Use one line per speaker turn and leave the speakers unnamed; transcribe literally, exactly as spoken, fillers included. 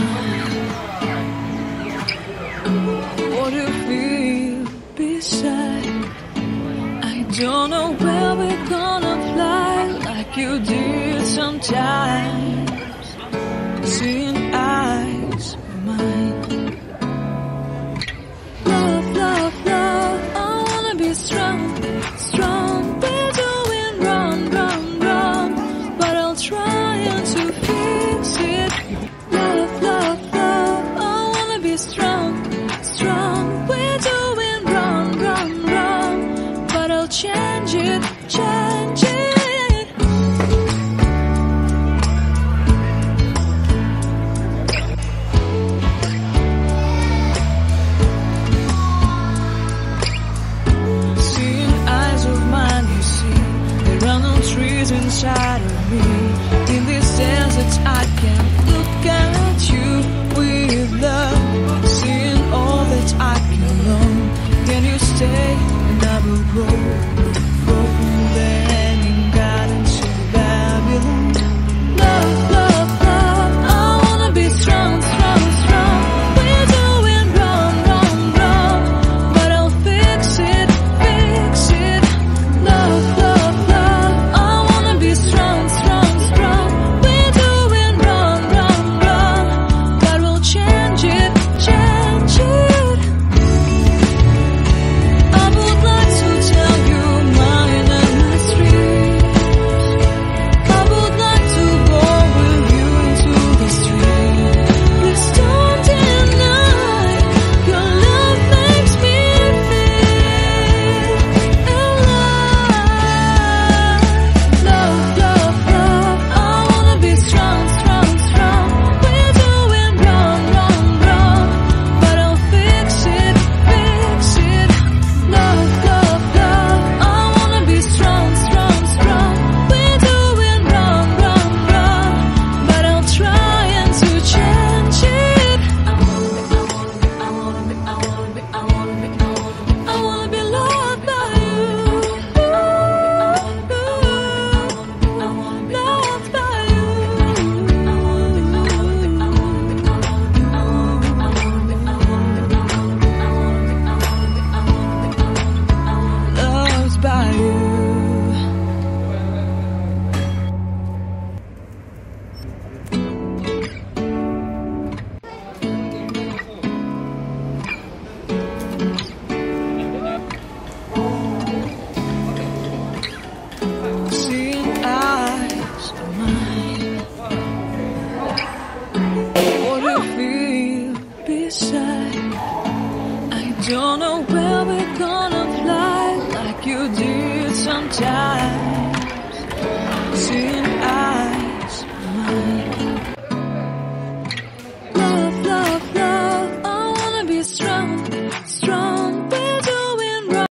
What do you feel beside? I don't know where we're gonna fly like you did sometimes. Seeing eyes of mine. Love, love, love, I wanna be strong, strong. We're doing wrong, wrong, wrong, but I'll try to fix it. Love, love, love, I wanna be strong, strong. We're doing wrong, wrong, wrong, but I'll change it, change it. Trees inside of me. In this desert I can look at you with love. Seeing all that I can learn. Can you stay and I will go? Go from the hanging gardens to Babylon. Love, love, love, I wanna be strong, strong, strong. We're doing wrong, wrong, wrong, but I'll fix it, fix it. Love, love, love, strong, strong, strong. We're doing wrong, wrong, wrong, but we'll change it, change it. I would like to tell you mine and my street. I would like to go with you to the street. Please don't deny your love makes me feel alive. Love, love, love, I wanna be strong, strong, strong. We're doing wrong, wrong, wrong, but I'll fix it, fix it. Love, love, love, I wanna be strong, strong, strong. We're doing wrong, wrong, wrong, but I'll try and to change it. I wanna be, I wanna be, I wanna be, I wanna be, I wanna be, I wanna be loved by you. Loved by you. Loved by you. Seeing eyes of mine. What do you feel beside? I don't know where we're gonna fly like you did sometimes.